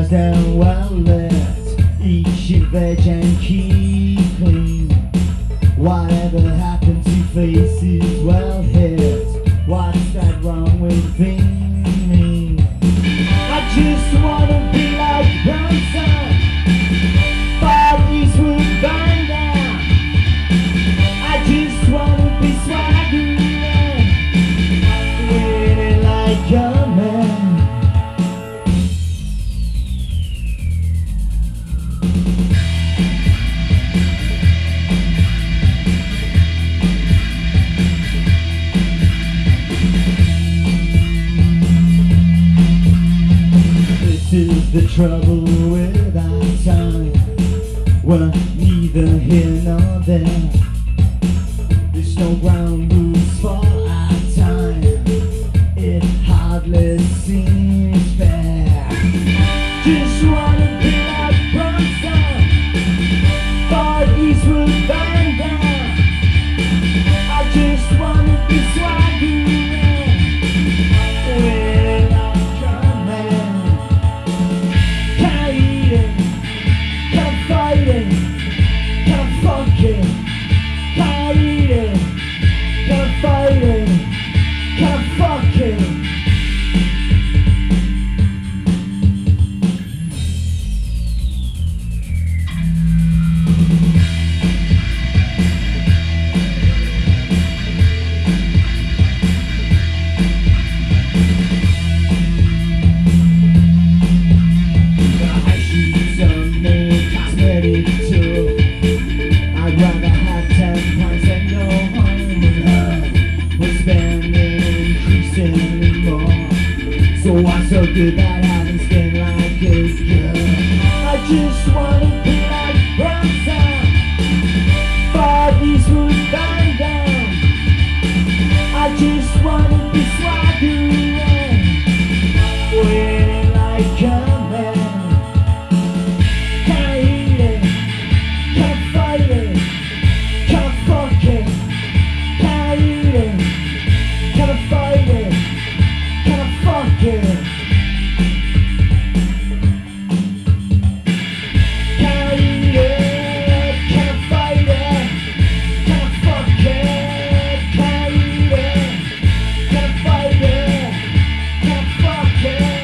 cars they're well lit. Eat your veg and keep clean. Whatever happened to faces well hit? What's that wrong with being me? I just wanna be like Bronson, bodies would burn down. I just wanna be swaggering, winning like a man. This is the trouble with our time. We're neither here nor there. There's no ground rules for our time. It hardly seems fair. Just wanna be like Bronson, bodies will burn down. I just wanna be swaggering, winning like a man. Can't eat it, can't fight it, can't fuck it. Can't eat it, can't fight it, can't fuck it. I shoot some new cosmetic too. I'd rather have 10 points and no harm in her. We're spending increasingly more. So what's so good about having skin like a girl? I just wanna be like Bronson, bodies would burn down. I just wanna be swaggering, winning like a man. Can't eat it, can't fight it, can't fuck it. Can't eat it, can't fight it, can't fuck it. Can't eat it, can't fight it, can't fuck it. Can't eat it, can't fight it, can't fuck it.